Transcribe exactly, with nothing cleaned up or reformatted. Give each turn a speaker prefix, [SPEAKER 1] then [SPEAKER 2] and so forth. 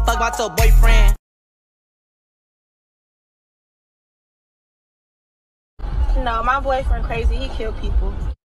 [SPEAKER 1] fuck about your boyfriend.
[SPEAKER 2] No, my boyfriend crazy. He kill people.